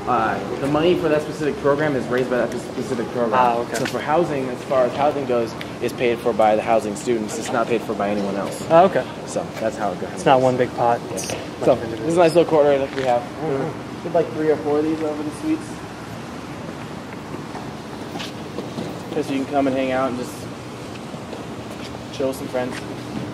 the money for that specific program is raised by that specific program. Okay. So for housing, as far as housing goes, is paid for by the housing students. It's not paid for by anyone else. Okay. So that's how it goes. It's not one big pot. Yeah. So this is a nice little courtyard that we have. We have like 3 or 4 of these over the suites. Just so you can come and hang out and just chill with some friends.